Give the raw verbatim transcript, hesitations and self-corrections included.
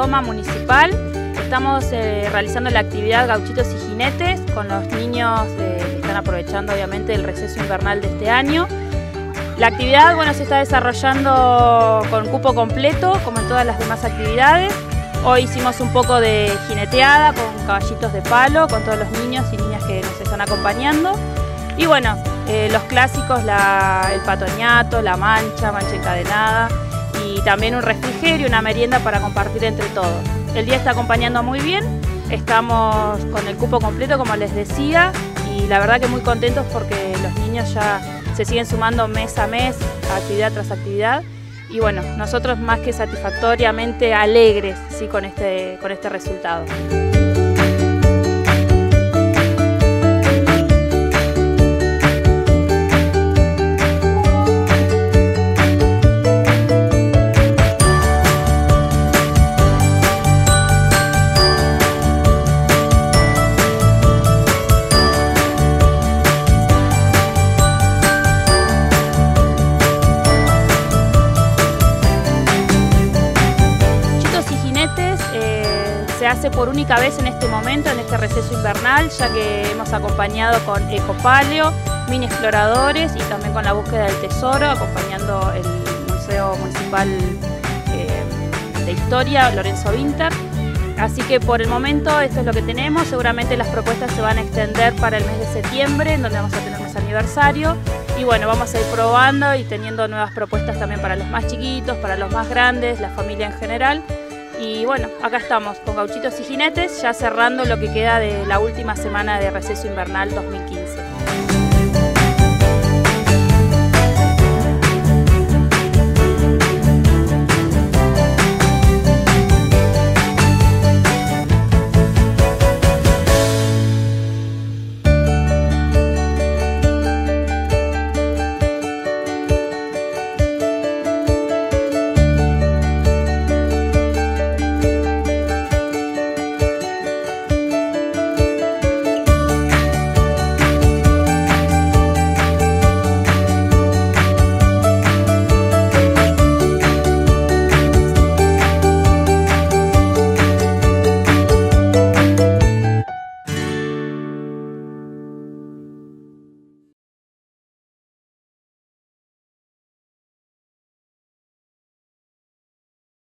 Loma Municipal. Estamos eh, realizando la actividad Gauchitos y Jinetes con los niños eh, que están aprovechando obviamente el receso invernal de este año. La actividad bueno, se está desarrollando con cupo completo, como en todas las demás actividades. Hoy hicimos un poco de jineteada con caballitos de palo, con todos los niños y niñas que nos están acompañando. Y bueno, eh, los clásicos, la, el patoñato, la mancha, mancha encadenada y también un refrigerio, una merienda para compartir entre todos. El día está acompañando muy bien, estamos con el cupo completo como les decía y la verdad que muy contentos porque los niños ya se siguen sumando mes a mes, actividad tras actividad. Y bueno, nosotros más que satisfactoriamente alegres ¿sí? con, este, con este resultado. Se hace por única vez en este momento, en este receso invernal, ya que hemos acompañado con Ecopaleo, Mini Exploradores y también con la búsqueda del tesoro, acompañando el Museo Municipal eh, de Historia, Lorenzo Winter. Así que por el momento esto es lo que tenemos, seguramente las propuestas se van a extender para el mes de septiembre, en donde vamos a tener nuestro aniversario. Y bueno, vamos a ir probando y teniendo nuevas propuestas también para los más chiquitos, para los más grandes, la familia en general. Y bueno, acá estamos con Gauchitos y Jinetes, ya cerrando lo que queda de la última semana de receso invernal dos mil quince.